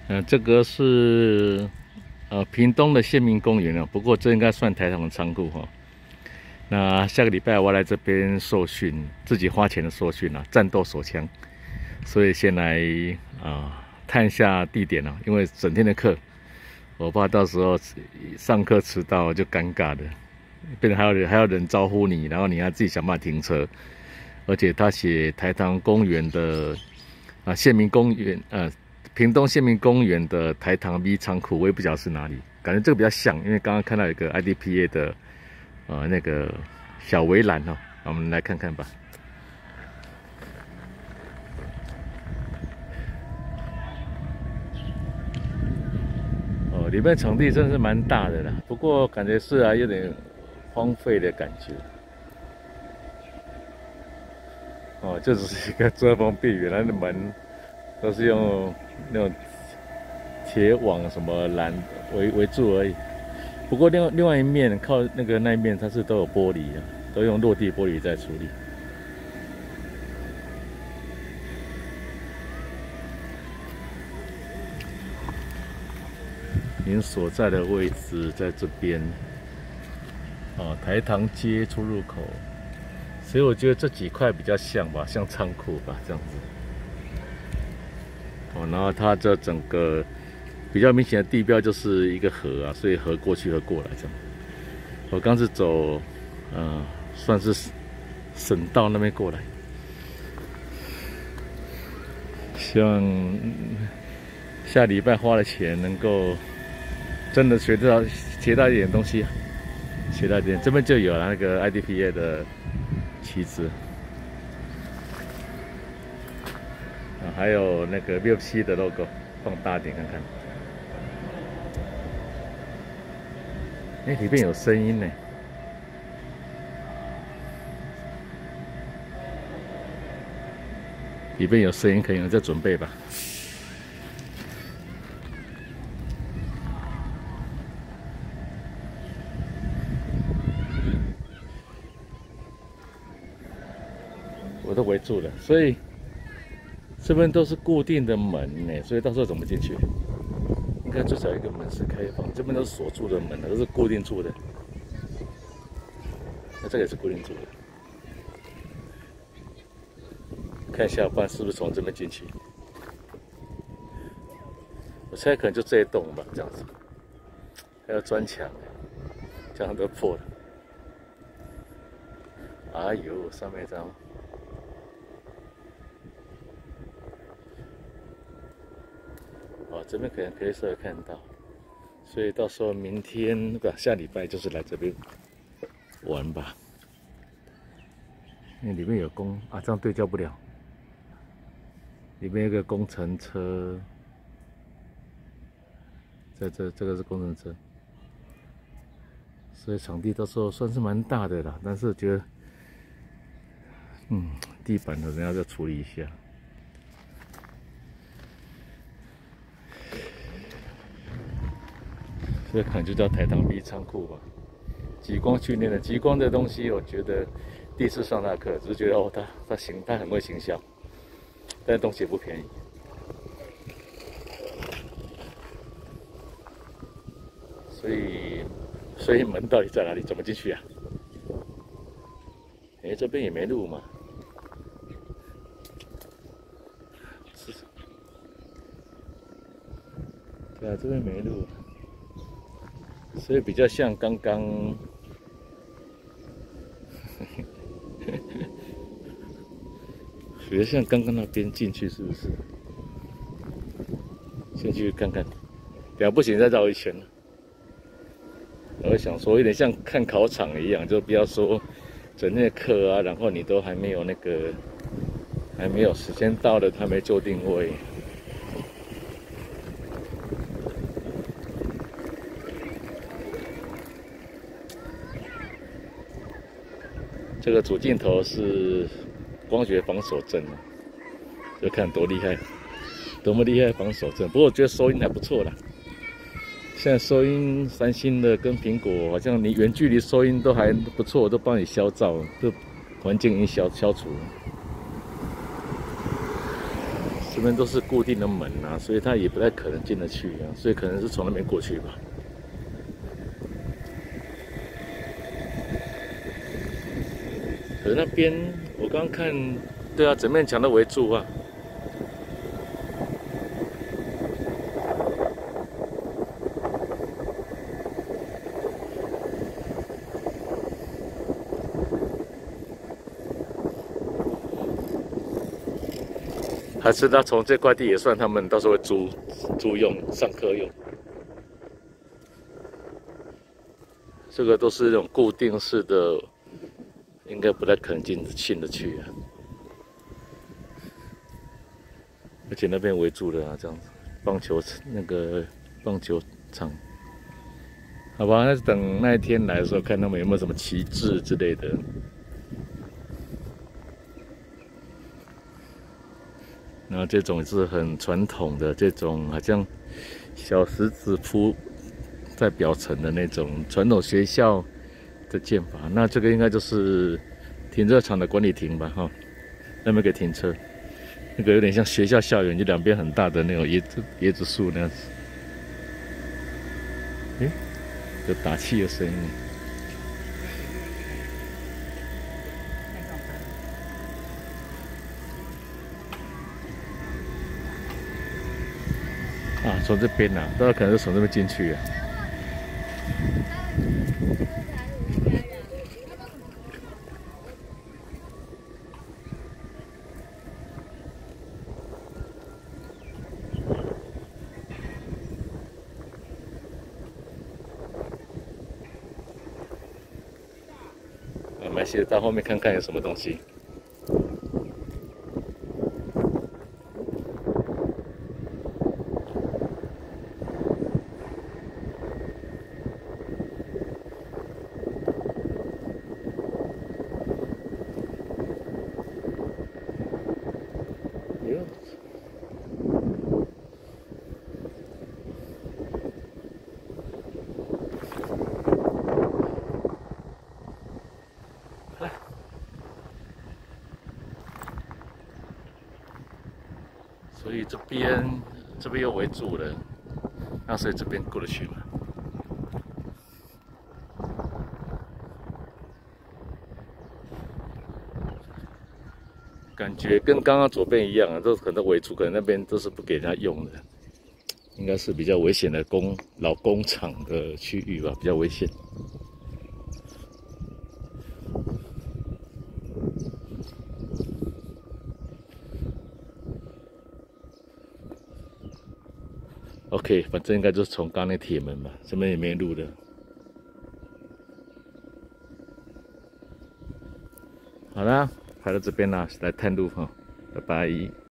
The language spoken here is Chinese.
这个是屏东的县民公园啊，不过这应该算台糖的仓库哈。那下个礼拜我来这边受训，自己花钱的受训啊，战斗手枪，所以先来探一下地点啊，因为整天的课，我怕到时候上课迟到就尴尬的，变成还要人招呼你，然后你要自己想办法停车，而且他写台糖公园的县民公园屏东县民公园的台糖 V 仓库，我也不晓得是哪里，感觉这个比较像，因为刚刚看到有个 IDPA 的那个小围栏哦，我们来看看吧。里面场地真的是蛮大的啦，不过感觉是有点荒废的感觉。这只是一个遮风避雨，它的门都是用那种铁网什么栏围住而已。不过另外一面靠那一面，它是都有玻璃的，都用落地玻璃在处理。您所在的位置在这边，台糖街出入口，所以我觉得这几块比较像吧，像仓库吧，这样子。然后它这整个比较明显的地标就是一个河啊，所以河过去河过来这样。我刚是走，算是省道那边过来，希望下礼拜花的钱能够真的学到一点东西，学到一点。这边就有了那个 IDPA 的旗子，还有那个 VFC 的 logo， 放大点看看。里面有声音呢。里面有声音，可能在准备吧。我都围住了，所以这边都是固定的门呢，所以到时候怎么进去？应该至少一个门是开放，这边都是锁住的门，都是固定住的。那这个也是固定住的。看一下，不然是不是从这边进去？我猜可能就这一栋吧，这样子。还有砖墙，这样都破了。哎呦，上面这样。这边可能可以稍微看到，所以到时候明天不下礼拜就是来这边玩吧。因为里面有这样对焦不了。里面有个工程车，在这个是工程车，所以场地到时候算是蛮大的啦，但是觉得，地板可能要再处理一下。这可能就叫台糖 B 仓库吧。极光训练的极光的东西，我觉得第一次上他课，只是觉得他很会行销，但是东西也不便宜。所以门到底在哪里？怎么进去啊？这边也没路嘛。对啊，这边没路。所以比较像刚刚，比较像刚刚那边进去，是不是？先去看看，等下不行再绕一圈。我想说，有点像看考场一样，就不要说整天的课啊，然后你都还没有还没有时间到了，还没就定位。这个主镜头是光学防手震啊，就看多厉害，多么厉害防手震。不过我觉得收音还不错啦。现在收音，三星的跟苹果好像你远距离收音都还不错，都帮你消噪，都环境音消除。是边都是固定的门啊，所以他也不太可能进得去啊，所以可能是从那边过去吧。可是那边我刚刚看，对啊，整面墙都围住啊。还是他从这块地也算他们到时候会租用上课用。这个都是那种固定式的，应该不太可能进得去啊。而且那边围住了啊，这样子，棒球场，好吧，那等那一天来的时候，看他们有没有什么旗帜之类的。然后这种是很传统的，这种好像小石子铺在表层的那种传统学校的建法。那这个应该就是停车场的管理亭吧，哈，那边可以停车。那个有点像学校校园，就两边很大的那种椰子树那样子。诶，有打气的声音。啊，从这边啊，大家可能是从这边进去啊。没事，到后面看看有什么东西。哟，所以这边又围住了，那所以这边过得去吗？感觉跟刚刚左边一样啊，都可能围住，可能那边都是不给人家用的，应该是比较危险的老工厂的区域吧，比较危险。OK， 反正应该就是从刚那铁门吧，这边也没路的。好啦，排到这边啦，来探路哈，拜拜。